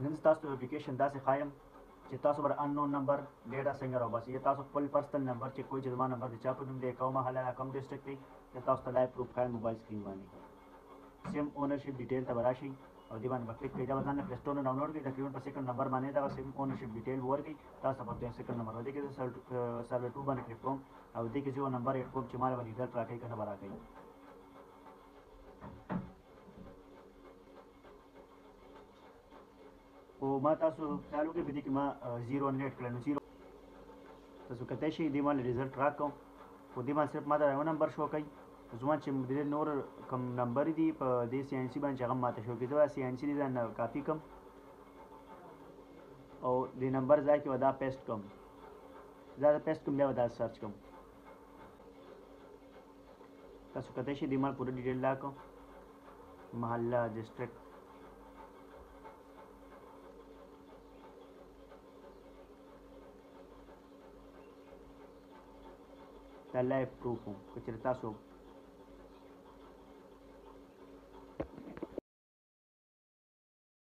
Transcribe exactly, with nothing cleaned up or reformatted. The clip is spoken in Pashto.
نن تاسو اپلیکیشن داسې خایم چې تاسو بر انون نمبر ډیټا څنګه راوباسي. یا تاسو خپل پرسنل نمبر چې کوئی چې زما نمبر د چا په نوم دی، کومه محله کوم ډسټرکټ دی، د تاسو ته لایو پروف ښایم موبایل سکرین باندې. سیم اونرشپ ډیټیل ته به راشئ او دې باندې به کلیک کړئ. دا به ځان نه پلی سټور نه ډاونلوډ کړئ. تقریبا په سیکنډ نمبر باندې دغه سیم اونرشپ ډیټیل به ورکړئ تاسو ته په دویم سیکنډ نمبر باندې کې زه سرور ټو باندې کلیک کوم او دې کې زه یو نمبر ایډ کوم چې ما له به ریزلټ راکوي که نه به راکوي. خو ما تاسو خیال وکړئ په دې کې ما زیرو نیټ کړی نو زیرو تاسو کتلی شئ دې باندې ریزلټ راکوم. خو دې باندې صرف ما ته یو نمبر شو کوي. زما چې د نور کوم نمبر دي په دې سی این سی باندې چې هغه ماته شو کوي، زه به سی این سی دې ځان کاپي کړم او د نمبر ځای کې به دا پیسټ کړم. دا د پیسټ کړم بیا به دا سرچ کړم. تاسو کتلی شئ دې ما پوره ډیټیل راکړم، محله، ډسټرکټ. دا لایف پروف و که چېرې تاسو